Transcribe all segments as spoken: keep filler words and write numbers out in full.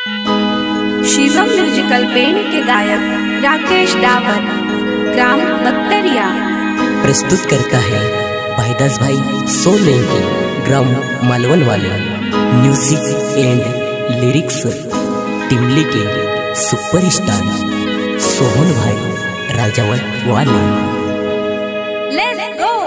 Shivam musical band के गायक राकेश डावर, ग्राम बख्तरिया। प्रस्तुत करता है भाईदास भाई सोलंकी, ग्राम मालवन वाले। म्यूजिक एंड लिरिक्स टिमली के सुपरस्टार सोहन भाई राजावल वाले। Let's go.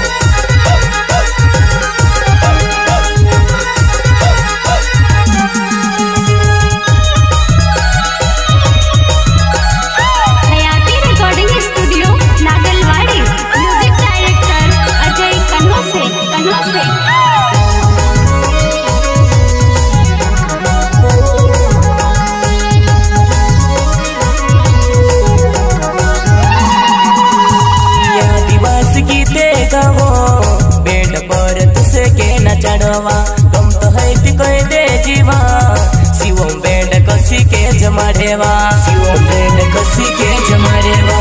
बेड पर तुसे के न चढ़वा तुम तो है कह दे जीवा। शिवम बेड कसी के जमाड़ेवा, शिवम बेड कसी के जमाड़ेवा।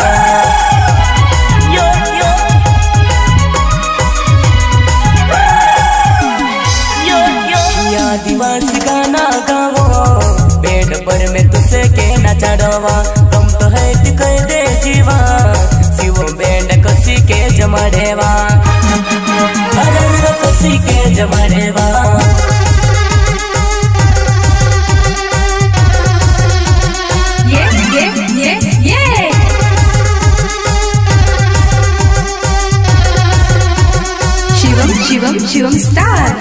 यो यो यो यो या दिवस गाना गावो, बेड पर में तुसे के न चढ़वा तुम तो है कह दे जीवा। शिवम बेड कसी के जमाड़ेवा, अरे कसी के जमाड़ेवा। ये ये ये ये शिवम शिवम शिवम स्टार।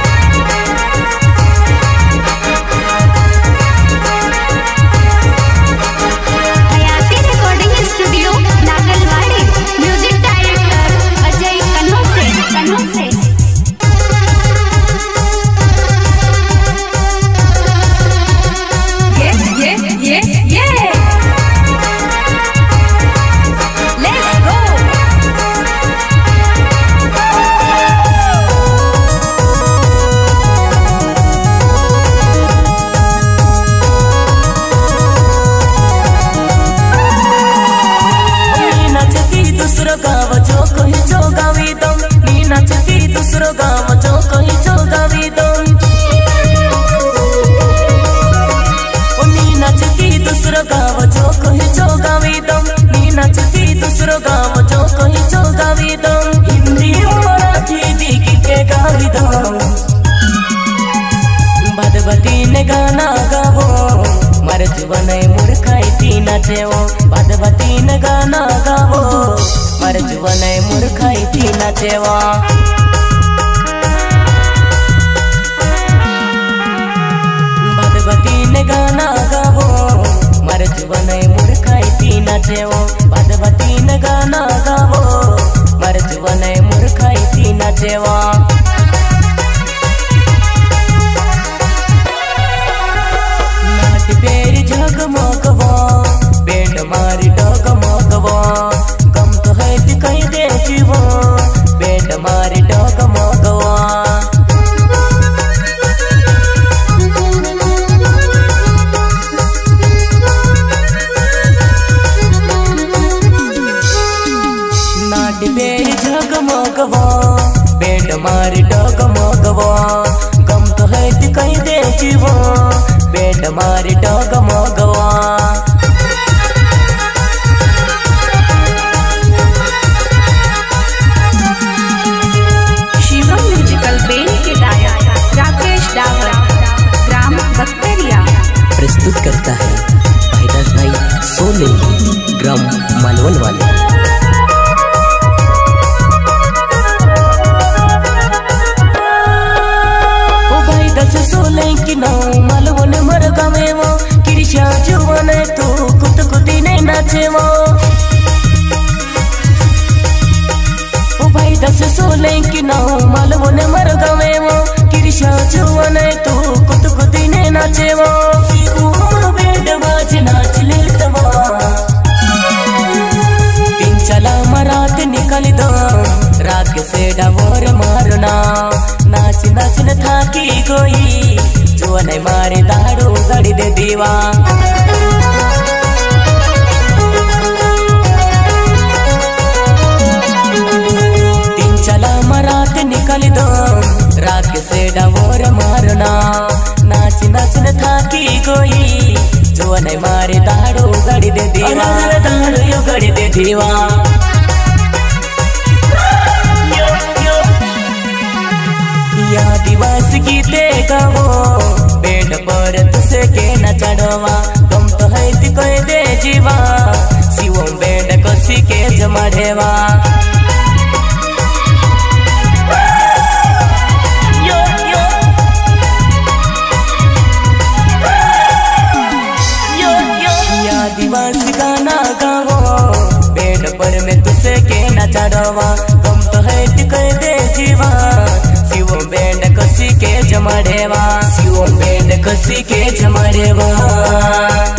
गाव जो कहीं जो गावी दम नी नाचती दूसरो गाव जो कहीं जो गावी दम। नी नाचती दूसरो गाव जो कहीं जो गावी दम, नी नाचती दूसरो गाव जो कहीं जो गावी दम। हिंदी मराठी दिखी के गावी दम, भदवती ने गाना गावो मारे जीवन मूर्खाई ती नाचेवो। भदवती ने गाना गावो मारे जीवन मूर्खाई थी नाचेवा। भदवती ने गाना गावो मारे जीवन मूर्खाई थी नाचेवो। भदवती ने गाना गावो मारे जीवन मूर्खाई थी नाचेवा। नाट पेरी झगमगवा, बेड मारी डगमगवा। कहीं दे जीवो, बेड मारी डगमगवा। नाट बेरी झगमगवा, बेड मारी डगमगवा। गम तो है कहीं दे जीवो, बेड मारी डगमगवा। प्रस्तुत करता है भाईदास भाई सोलंकी, ग्राम मालवन वाले। ओ भाईदास सोलंकी ना मालवन मर गावेवो, किरिशा जुवाने तू कुत कुती नहीं नाचेवो। ओ भाईदास सोलंकी ना मालवन मर गावेवो, किरिशा जुवाने तू कुत कुती नहीं नाचेवो। बेड बाज नाच लेतवा, तीन चला मरात निकल दो, राग से डबोर मारना। नाच नाच न थाकी गोई, जो नहीं मारे दारू गड़ी दे दीवा। तीन चला मरात निकल दो, राग से डबोर मारना। नाच नाच न थाकी नहीं मारे दाड़ो गड़ी दे दीवा दाड़ो यो गड़ी दे दीवा या दिवस गीते गावो बेड पर तुसे के न चढ़वा तुम तो है कोई दे जीवा शिवम बेड कसी के जमढ़ेवा दिवस गाना गावो बेड पर में तुसे के न चढ़वा तुम तो है कोई दे जीवा शिवम बेड कसी के जमढ़ेवा शिवम बेड कसी के जमढ़ेवा।